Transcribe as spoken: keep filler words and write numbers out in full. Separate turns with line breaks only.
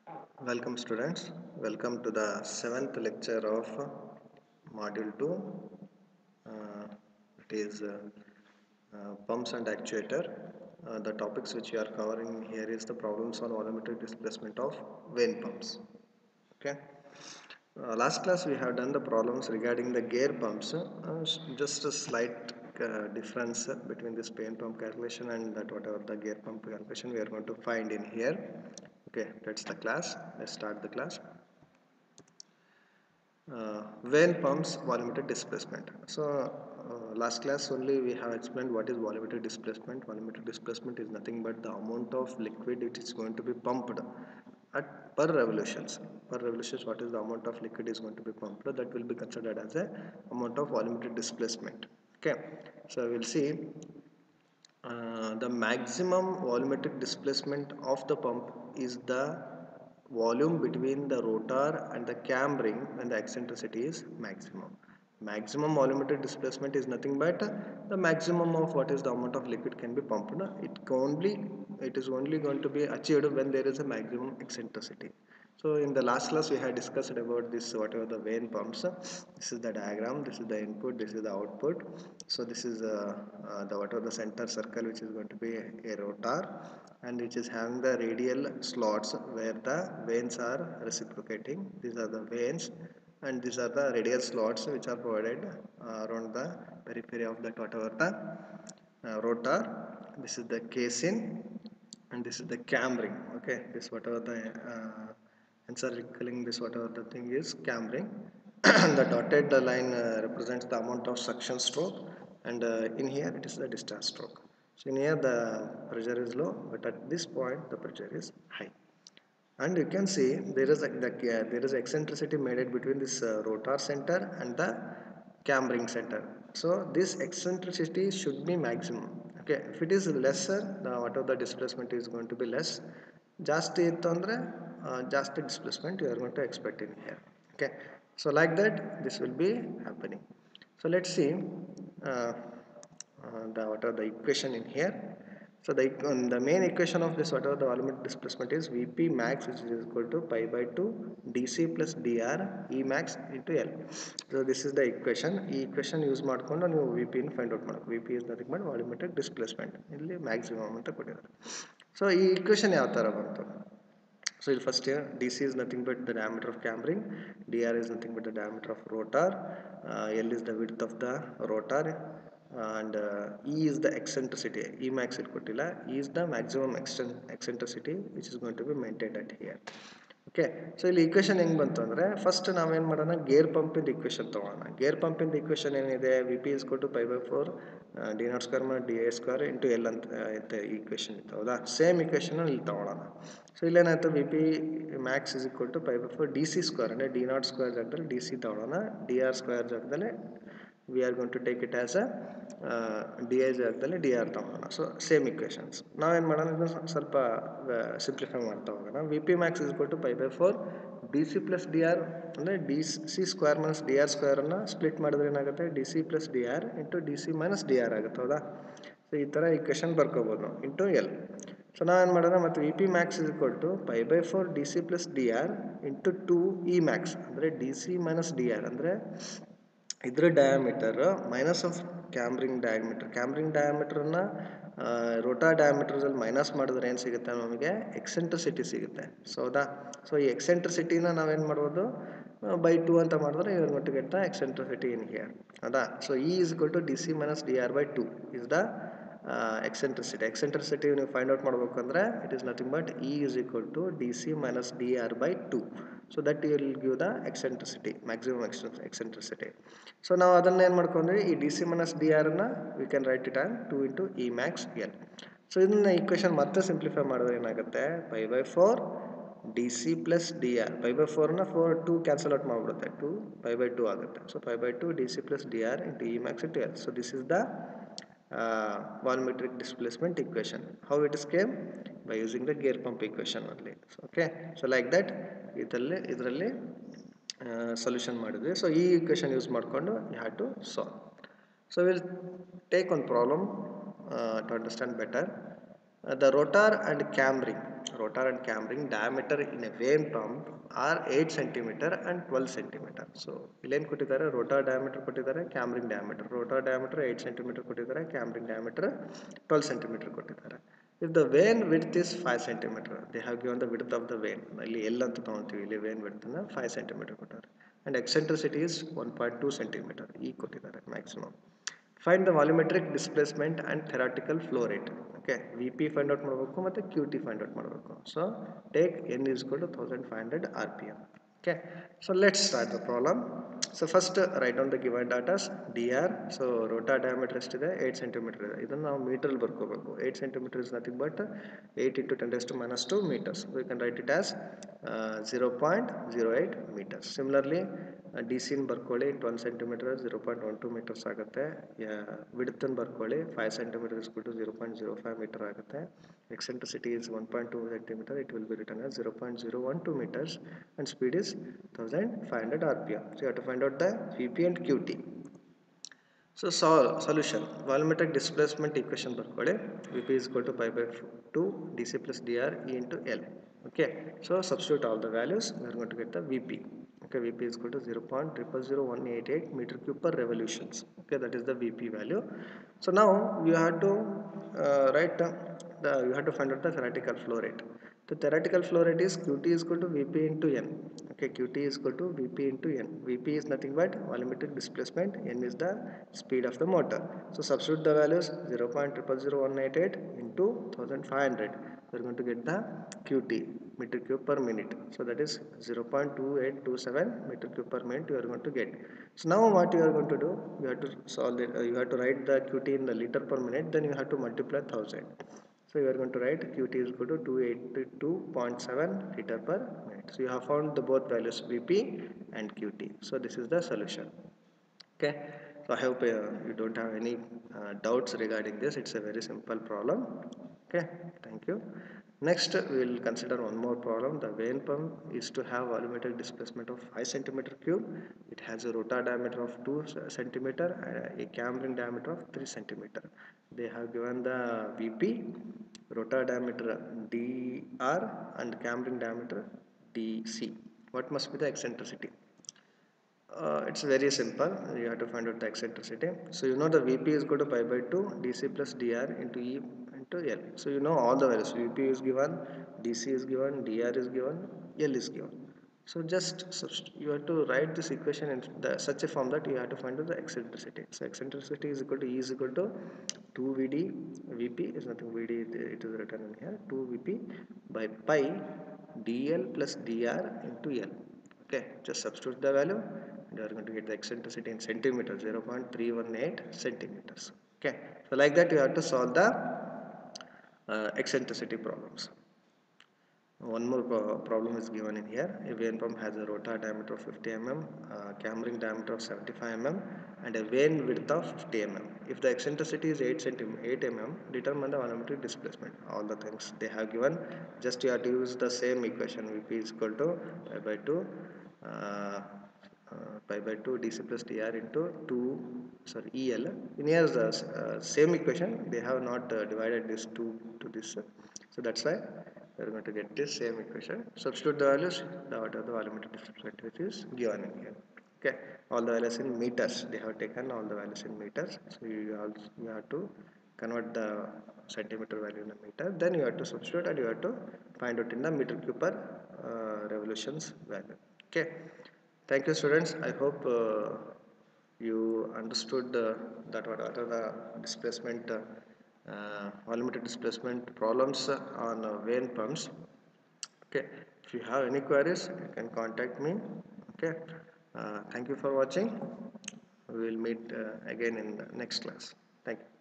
Welcome students, welcome to the seventh lecture of module two. Uh, it is uh, uh, pumps and actuator. Uh, the topics which we are covering here is the problems on volumetric displacement of vane pumps. Okay. Uh, last class we have done the problems regarding the gear pumps. Uh, just a slight uh, difference between this vane pump calculation and that whatever the gear pump calculation we are going to find in here. Okay, that's the class. Let's start the class. Uh, vane pumps volumetric displacement. So uh, last class only we have explained what is volumetric displacement. Volumetric displacement is nothing but the amount of liquid it is going to be pumped at per revolutions. Per revolutions, what is the amount of liquid is going to be pumped? That will be considered as a amount of volumetric displacement. Okay, so we'll see uh, the maximum volumetric displacement of the pump is the volume between the rotor and the cam ring when the eccentricity is maximum. Maximum volumetric displacement is nothing but the maximum of what is the amount of liquid can be pumped. It only it is only going to be achieved when there is a maximum eccentricity. So in the last class we had discussed about this whatever the vane pumps. This is the diagram, this is the input, this is the output. So this is uh, uh, the whatever the center circle which is going to be a, a rotor and which is having the radial slots where the vanes are reciprocating. These are the vanes and these are the radial slots which are provided uh, around the periphery of that whatever the uh, rotor. This is the casing and this is the cam ring. Okay, this whatever the uh, encircling this whatever the thing is cam ring. The dotted line uh, represents the amount of suction stroke and uh, in here it is the discharge stroke. So in here the pressure is low, but at this point the pressure is high. And you can see there is a, the, uh, there is eccentricity made between this uh, rotor center and the cam ring center. So this eccentricity should be maximum. Okay, if it is lesser, the whatever the displacement is going to be less. ಜಾಸ್ತಿ ಇತ್ತು ಅಂದರೆ ಜಾಸ್ತಿ displacement you are going to expect in here. Okay, so like that this will be happening. So let's see uh, uh, the what are the equation in here. So the, um, the main equation of this whatever the volumetric displacement is Vp max which is equal to pi by two dc plus dr E max into L. So this is the equation. ಈ equation use ಮಾಡಿಕೊಂಡು ನೀವು Vp ನ find out ಮಾಡಬೇಕು. Vp is nothing but volumetric displacement. ಇಲ್ಲಿ maximum ಅಂತ ಕೊಟ್ಟಿದ್ದಾರೆ. So ಈ equation ಯಾವ ತರ ಬಂತು? So first here dc is nothing but the diameter of cam ring, dr is nothing but the diameter of rotor, uh, L is the width of the rotor, and uh, E is the eccentricity. E max it ಕೊಟ್ಟಿಲ್ಲ. E is the maximum eccentricity which is going to be maintained at here. Okay so ಇಲ್ಲಿ equation ಹೆಂಗೆ ಬಂತು ಅಂದರೆ first ನಾವೇನು ಮಾಡೋಣ gear ಪಂಪಿಂದ equation ತೊಗೊಳ್ಳೋಣ. Gear ಪಂಪಿಂದ ಇಕ್ವೇಷನ್ ಏನಿದೆ ವಿ ಪಿ ಇಸ್ ಕೊಟ್ಟು pi by four D naught square ಮಾಡಿ D A square into L ಅಂತ ಅಂತ ಈಕ್ವೇಷನ್ ಇತ್ತು ಹೌದಾ. ಸೇಮ್ ಇಕ್ವೇಷನ್ ಇಲ್ಲಿ ತೊಗೊಳ್ಳೋಣ. ಸೊ ಇಲ್ಲೇನಾಯ್ತು V P max is equal to pi by four D C square ಅಂದರೆ ಡಿ ನಾಟ್ ಸ್ಕ್ವೇರ್ ಜಾಗದಲ್ಲಿ ಡಿ ಸಿ ತೊಗೊಳ್ಳೋಣ. ಡಿ ಆರ್ ಸ್ಕ್ವೇರ್ ಜಾಗದಲ್ಲಿ we are going to take it as a uh, D I ಜಾಗದಲ್ಲಿ D R ತಗೊಳ್ಳೋಣ. So same equations ನಾವೇನು ಮಾಡೋಣ ಇದನ್ನು ಸ್ವಲ್ಪ ಸಿಂಪ್ಲಿಫೈ ಮಾಡ್ತಾ ಹೋಗೋಣ. V P max is equal to pi by four D C plus D R ಅಂದರೆ D C square minus D R ಸ್ಕ್ವೇರನ್ನು ಸ್ಪ್ಲಿಟ್ ಮಾಡಿದ್ರೆ ಏನಾಗುತ್ತೆ D C plus D R into D C minus D R ಆಗುತ್ತೆ ಹೌದಾ. So ಈ ಥರ equation ಬರ್ಕೋಬೋದು ನಾವು into L. So ನಾವೇನು ಮಾಡೋಣ ಮತ್ತು V P max is equal to pi by four D C plus D R into two E max ಅಂದರೆ D C minus D R ಅಂದರೆ ಇದರ diameter minus of cam ring diameter. Cam ring ಡಯಾಮೀಟ್ರನ್ನ rotor ಡಯಾಮೀಟರ್ಸಲ್ಲಿ minus ಮಾಡಿದ್ರೆ ಏನು ಸಿಗುತ್ತೆ ನಮಗೆ eccentricity ಸಿಗುತ್ತೆ. ಸೊ ಹೌದಾ. ಸೊ ಈ ಎಕ್ಸೆಂಟ್ರಿಸಿಟಿನ ನಾವೇನು ಮಾಡ್ಬೋದು ಬೈ ಟು ಅಂತ ಮಾಡಿದ್ರೆ ಇವ್ರ ಮಟ್ಟಿಗೆ get the eccentricity in here ಹೌದಾ. So E is equal to D C minus D R by two is the eccentricity. Eccentricity ನೀವು ಫೈಂಡ್ ಔಟ್ ಮಾಡಬೇಕು ಅಂದರೆ it is nothing but E is equal to D C minus D R by two. So that you will give the eccentricity maximum eccentricity. So ನಾವು ಅದನ್ನು ಏನು ಮಾಡ್ಕೊಂಡ್ವಿ ಈ D C minus D ಆರನ್ನು we can write it on two into E max L. So ಇದನ್ನ equation ಮತ್ತೆ simplify ಮಾಡಿದ್ರೆ ಏನಾಗುತ್ತೆ pi by four D C plus D R. Pi by ಫೋರ್ನ ಫೋರ್ ಟು ಕ್ಯಾನ್ಸಲ್ ಔಟ್ ಮಾಡಿಬಿಡುತ್ತೆ two pi by two ಆಗುತ್ತೆ. So pi by two D C plus D R into E max into L. So this is the volumetric displacement equation. How it is came? By using the gear pump equation only. So, okay. So like that ಇದರಲ್ಲಿ ಇದರಲ್ಲಿ solution ಮಾಡಿದ್ವಿ. So ಈ equation use ಮಾಡಿಕೊಂಡು you have to solve. So will take one problem to understand better. The rotor and cam ring rotor and camber diameter in a vane pump are eight centimeter and twelve centimeter. So ಇಲ್ಲೇನು ಕೊಟ್ಟಿದ್ದಾರೆ, rotor diameter ಕೊಟ್ಟಿದ್ದಾರೆ, camber diameter. rotor diameter eight centimeter ಕೊಟ್ಟಿದ್ದಾರೆ, camber diameter twelve centimeter ಕೊಟ್ಟಿದ್ದಾರೆ. If the vane width is five centimeter, they have given the width of the vane. ಇಲ್ಲಿ L ಅಂತ ತಗೊಂತೀವಿ, ಇಲ್ಲಿ vane width ಅನ್ನು five centimeter ಕೊಟ್ಟಿದ್ದಾರೆ. And eccentricity is one point two centimeter. E ಕೊಟ್ಟಿದ್ದಾರೆ maximum. Find the volumetric displacement and theoretical flow rate. Okay, V P find out ಮಾಡಬೇಕು ಮತ್ತು Q T find out ಮಾಡಬೇಕು. So take N is equal to fifteen hundred R P M. Okay, so let's start the problem. So first uh, write down the given data. Dr, so rotor diameter ಎಷ್ಟಿದೆ, eight centimeter ಇದೆ. ಇದನ್ನು ನಾವು metre ಬರ್ಕೋಬೇಕು. eight centimeter is nothing but eight into ten raised to minus two meters. So you can write it as uh, zero point zero eight meters. Similarly D ಸಿನ್ ಬರ್ಕೊಳ್ಳಿ, twelve centimetre zero point one two metres ಆಗುತ್ತೆ. ವಿಡ್ತನ್ನು ಬರ್ಕೊಳ್ಳಿ, five centimetre ಇಸ್ಬಿಟ್ಟು zero point zero five metre ಆಗುತ್ತೆ. Eccentricity is one point two centimetre, it will be return as zero point zero one two meters and speed is fifteen hundred R P M. So you have to find out the V P and Q T. So solve solution. Volumetric displacement equation ಬರ್ಕೊಳ್ಳಿ. V P is equal to pi by two D C plus D R E into L. Okay, so substitute all the values. We are going to get the V P. Okay, V P is equal to zero point zero zero zero one eight eight meter cube per revolutions. Okay, that is the V P value. So now you have to uh, write uh, the you have to find out the theoretical flow rate. The theoretical flow rate is Q T is equal to V P into N. Okay, Q T is equal to V P into N. V P is nothing but volumetric displacement. N is the speed of the motor. So substitute the values zero point zero zero zero one eight eight into fifteen hundred. We are going to get the Q T, meter cube per minute. So that is zero point two eight two seven meter cube per minute you are going to get. So now what you are going to do, you have to solve it, uh, you have to write the Q T in the liter per minute, then you have to multiply one thousand. So you are going to write Q T is equal to two hundred eighty-two point seven liter per minute. So you have found the both values V P and Q T. So this is the solution. Okay, so I hope uh, you don't have any uh, doubts regarding this. It's a very simple problem. Okay, thank you. Next we will consider one more problem. The vane pump is to have volumetric displacement of five centimeter cube. It has a rotor diameter of two centimeter and a camber diameter of three centimeter. They have given the V P, rotor diameter D R and camber diameter D C. What must be the eccentricity? Uh, it's very simple. You have to find out the eccentricity. So you know the V P is equal to pi by two D C plus D R into E into L. So you know all the values. V P is given, D C is given, D R is given, L is given. So just you have to write this equation in the, such a form that you have to find out the eccentricity. So eccentricity is equal to E is equal to two V D. V P is nothing, V D it is written in here, two V P by pi D L plus D R into L. Okay, just substitute the value and you are going to get the eccentricity in centimeters, zero point three one eight centimeters. Okay, so like that you have to solve the uh, eccentricity problems. One more pro problem is given in here. A vane pump has a rotor diameter of fifty millimeters, uh, camber diameter of seventy-five millimeters and a vane width of fifty millimeters. If the eccentricity is eight millimeters, determine the volumetric displacement. All the things they have given, just you have to use the same equation. V P is equal to pi by two uh, uh, pi by two D C plus D R into two sorry E L. In here the uh, same equation, they have not uh, divided this two to this, so that's why we are going to get this same equation. Substitute the values, the order of the volumetric displacement which is given in here. Okay, all the values in meters, they have taken all the values in meters. So you also you have to convert the centimeter value in a meter, then you have to substitute and you have to find out in the meter cube per uh, revolutions value. Okay, thank you students. I hope uh, you understood uh, that what are the displacement uh, uh, volumetric displacement problems on uh, vane pumps. Okay, if you have any queries you can contact me. Okay, uh, thank you for watching. We will meet uh, again in the next class. Thank you.